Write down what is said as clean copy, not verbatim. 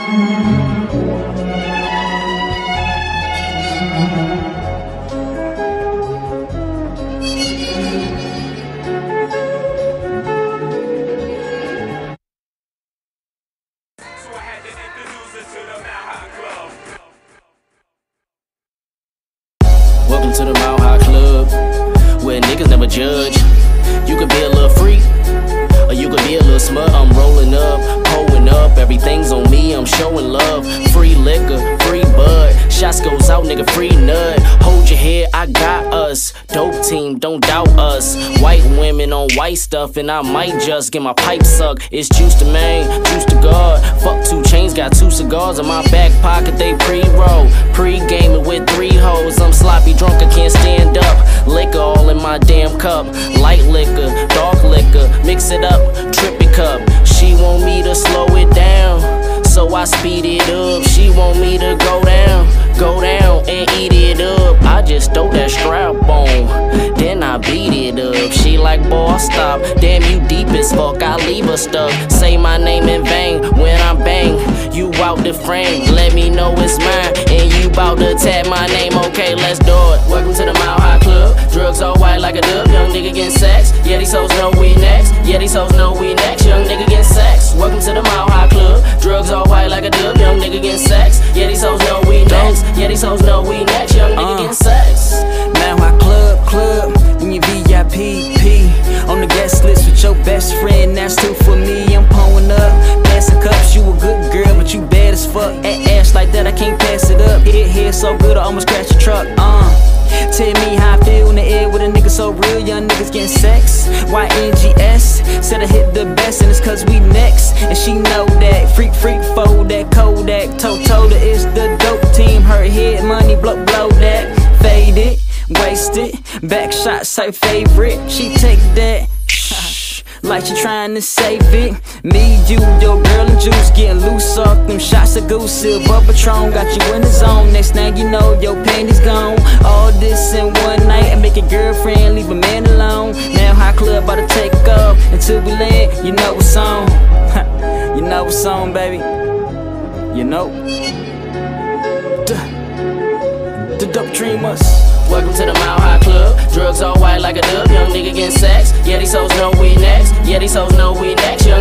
Welcome to the Mile High Club, where niggas never judge. You could be a little freak, or you could be a little smut. I'm rolling up, pulling up, everything's on me, I'm showing love. Free liquor, free bud, shots goes out, nigga, free nut. Hold your head, I got us. Dope team, don't doubt us. White women on white stuff, and I might just get my pipe sucked. It's juice to main, juice to God. Fuck 2 Chainz, got 2 cigars in my back pocket, they pre-roll. Pre-gaming with 3 hoes, I'm sloppy drunk, I can't stand up. Liquor all in my damn cup. Light liquor, dark liquor, mix it up, trippy cup. She want me to slow it down, so I speed it up. She want me to go down and eat it up. I just throw that strap on, then I beat it up. She like, boy, stop, damn you deep as fuck, I leave her stuck. Say my name in vain when I'm bang, you out the frame. Let me know it's mine, and you bout to tap my name, okay, let's do it. Welcome to the Mile High Club, drugs all white like a dub. Young nigga getting sex, yeah these hoes know we next. Yeah these hoes know we next, young nigga getting sex. Welcome to the Mile High Club, drugs all white like a dub. Young nigga getting sex, yeah these hoes know we next. Yeah these hoes know we next, young nigga getting sex. Mile High Club, when you VIP, on the guest list with your best friend, that's 2 for me. I'm pulling up, passing cups, you a good girl, but you bad as fuck. At ass like that, I can't pass it up. Hit so good, I almost crashed the truck. Tell me how I feel in the air with a nigga so real. Young niggas getting sex, YNGS. Said I hit the best and it's cause we next. And she know that, freak, fold that, Kodak. Total is the dope team, her head money, blow that. Fade it, waste it, back shots her favorite. She take that, like she trying to save it. Me, you, your girl and juice, getting loose off them shots of goose. Silver Patron, got you in the zone. Next thing you know, your panties gone. All this in one night and make your girlfriend leave a man alone. Mile High Club about to take off until we land. You know what's on, you know what's on, baby. You know, the dope dreamers. Welcome to the Mile High Club, drugs all white like a dub. Young nigga getting sex, yeah these hoes know we next. Yeah these hoes know we next, young